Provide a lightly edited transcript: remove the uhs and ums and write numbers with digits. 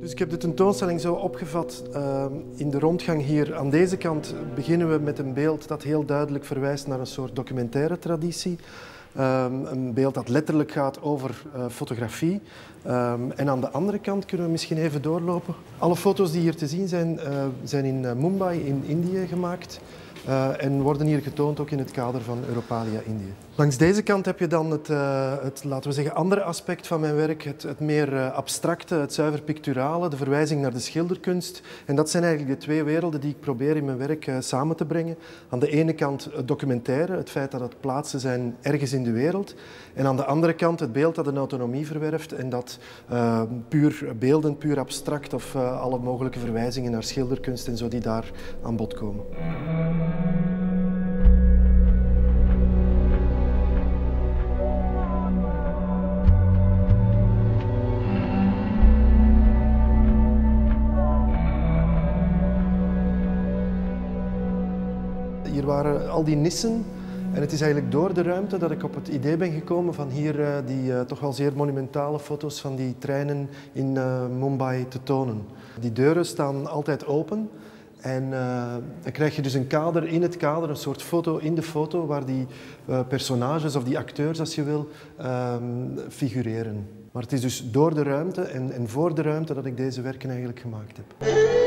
Dus ik heb de tentoonstelling zo opgevat in de rondgang hier. Aan deze kant beginnen we met een beeld dat heel duidelijk verwijst naar een soort documentaire traditie. Een beeld dat letterlijk gaat over fotografie. En aan de andere kant kunnen we misschien even doorlopen. Alle foto's die hier te zien zijn in Mumbai in Indië gemaakt. En worden hier getoond ook in het kader van Europalia Indië. Langs deze kant heb je dan het laten we zeggen, andere aspect van mijn werk. Het meer abstracte, het zuiver picturale, de verwijzing naar de schilderkunst. En dat zijn eigenlijk de twee werelden die ik probeer in mijn werk samen te brengen. Aan de ene kant het documentaire, het feit dat het plaatsen zijn ergens in de wereld. En aan de andere kant het beeld dat een autonomie verwerft en dat puur beeldend, puur abstract of alle mogelijke verwijzingen naar schilderkunst en zo die daar aan bod komen. Hier waren al die nissen en het is eigenlijk door de ruimte dat ik op het idee ben gekomen van hier die toch wel zeer monumentale foto's van die treinen in Mumbai te tonen. Die deuren staan altijd open en dan krijg je dus een kader in het kader, een soort foto in de foto waar die personages of die acteurs, als je wil, figureren. Maar het is dus door de ruimte en voor de ruimte dat ik deze werken eigenlijk gemaakt heb.